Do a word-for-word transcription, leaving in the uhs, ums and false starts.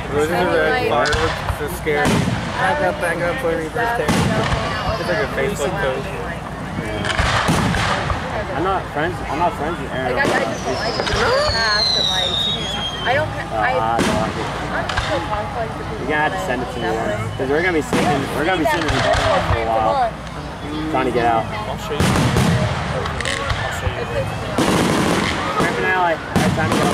Roses are red, fireworks, so scary. Back up, back up, for reverse tear. It's like a Facebook post. I'm not friends. I'm not friends with Aaron. Like, I, I just don't like it in the past, and like, I don't. Uh, I, I don't like it. I'm so conflict with people. You're gonna have to send it to me then, because we're gonna be sitting. We're gonna be sitting in Buffalo for a while, trying to get out. I'll show you. I'll show you. Griffin Alley. All right, time to get